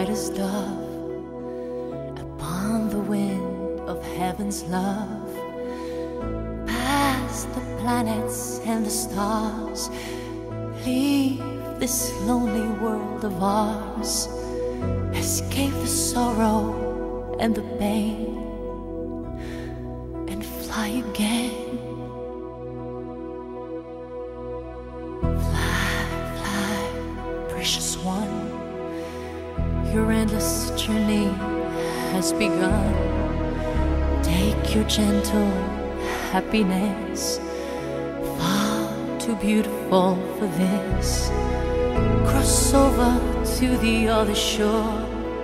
white as dove upon the wind of heaven's love. Past the planets and the stars, leave this lonely world of ours. Escape the sorrow and the pain and fly again. Precious one, your endless journey has begun. Take your gentle happiness, far too beautiful for this. Cross over to the other shore,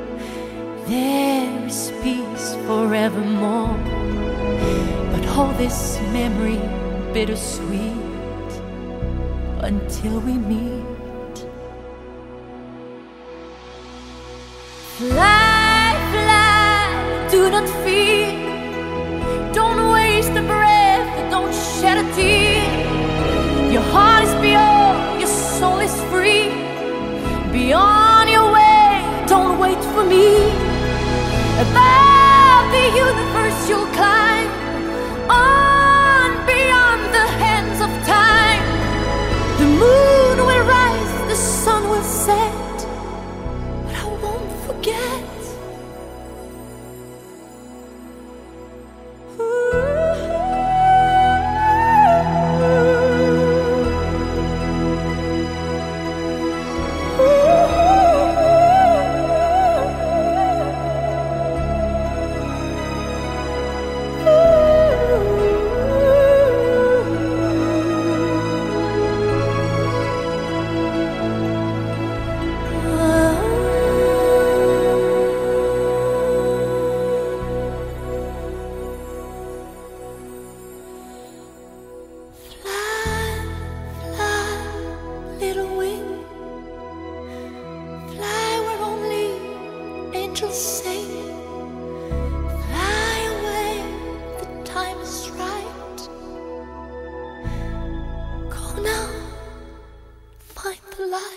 there is peace forevermore. But hold this memory bittersweet until we meet. Fly, fly, do not fear. Don't waste a breath, don't shed a tear. Your heart is pure, your soul is free. Be on your way, don't wait for me. Above the universe you'll climb, on beyond the hands of time. The moon will rise, the sun will set, forget. Say, fly away, the time is right. Go now, find the light.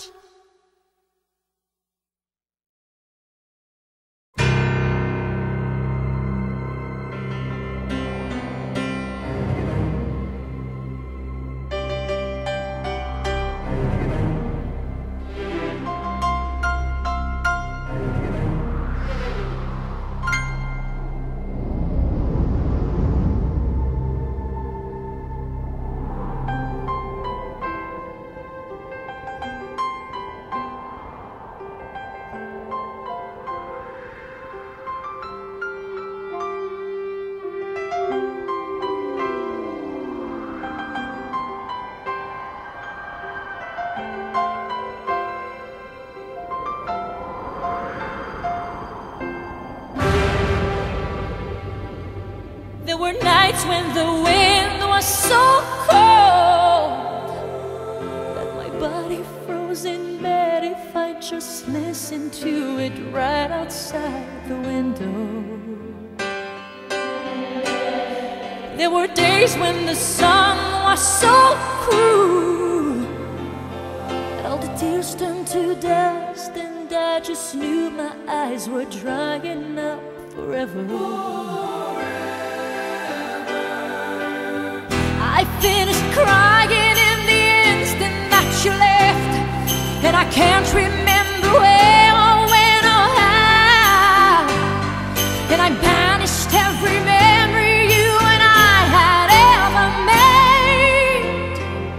There were nights when the wind was so cold that my body froze in bed if I just listened to it right outside the window. There were days when the sun was so cruel that all the tears turned to dust, and I just knew my eyes were drying up forever. I finished crying in the instant that you left, and I can't remember where or when or how. And I banished every memory you and I had ever made.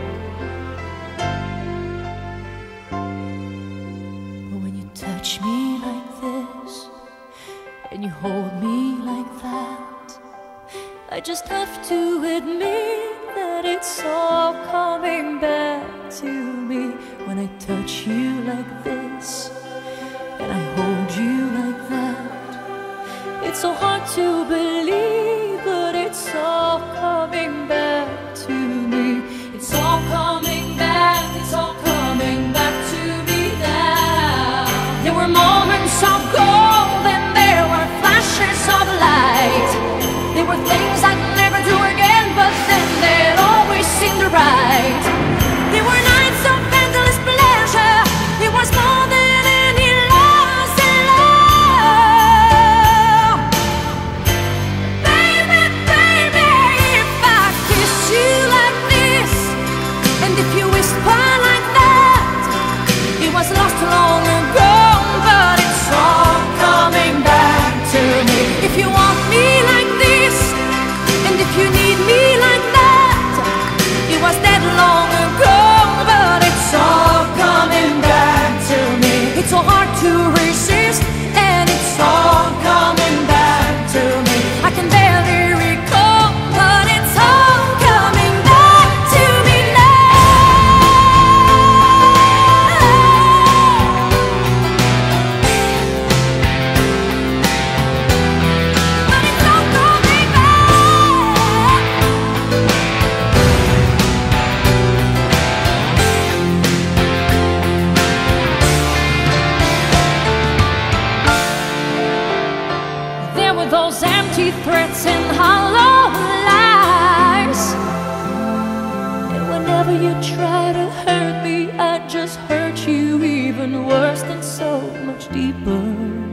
But when you touch me like this, and you hold me like that, I just have to admit that it's all coming back to me. When I touch you like this and I hold you like that, it's so hard to believe, but it's all coming back to me. It's all coming back, it's all coming back to me now. There were moments of gold and there were flashes of light. There were things I'd never do again, but then they'd always seem right. There were nights of endless pleasure. It was more than any loss empty threats and hollow lies. And whenever you try to hurt me, I just hurt you even worse and so much deeper.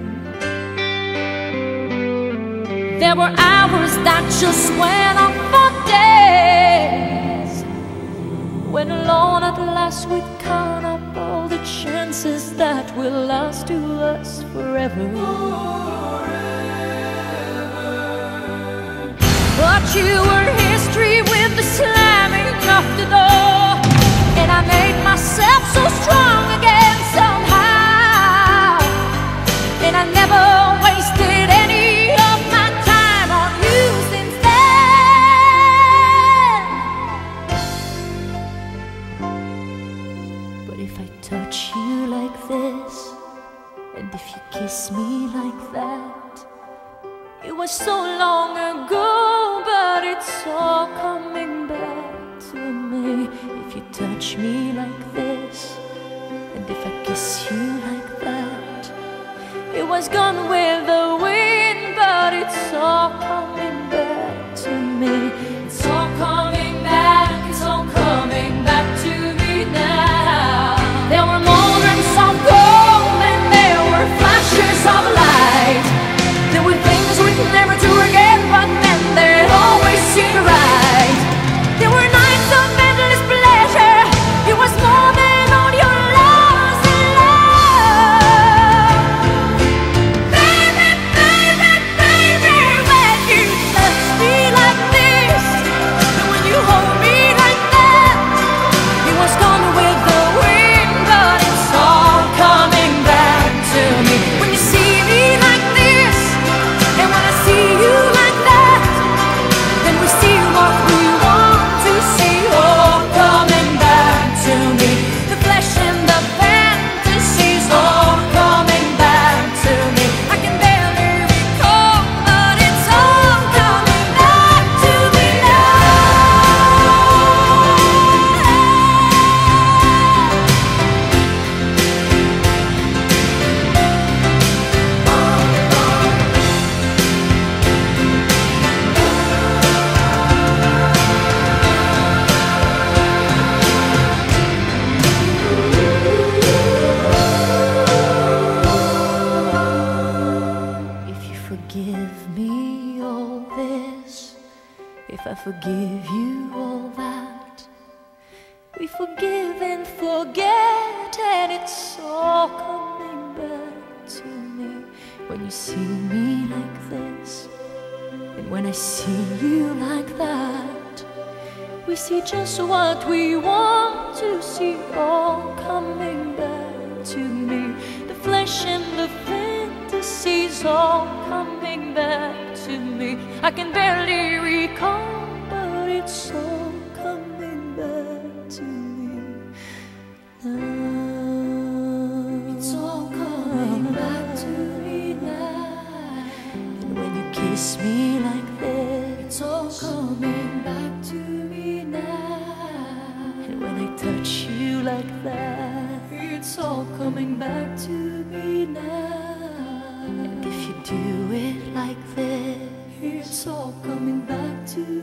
There were hours that just went on for days, when alone at last we'd count up all the chances that will last to us forever. But you were history with the slamming of the door, and I made myself so strong again somehow. And I never wasted any of my time on you since then. But if I touch you like this, and if you kiss me like that, it was so long ago, but it's all coming back to me. If you touch me like this, and if I kiss you like that, it was gone with the wind, but it's all coming back to me. It's all coming back, it's all coming back to me now. There were moments of gold and there were flashes of light. There were things we could never do again, but then they always seemed right. There were nights of endless pleasure. It was more than all your loves in love. Baby, baby, baby, when you touch me like this, and when you hold me like that, it was gone with the wind, but it's all coming back to me. When you see me like this, and when I see you like that, then we see what we want to see, all coming back to me. The flesh and the fantasies, all coming back to me. I can barely recall, but it's all coming back to me If you forgive me all this, if I forgive you all that, we forgive and forget, and it's all coming back to me. When you see me like this, and when I see you like that, we see just what we want to see, all coming back to me. The flesh and the fantasies, all coming back to me. I can barely recall, but it's all coming back to me now. It's all coming back to me now. And when you kiss me like this, it's all coming back to me now. And when I touch you like that, it's all coming back to me now. And if you do it like this, it's all coming back to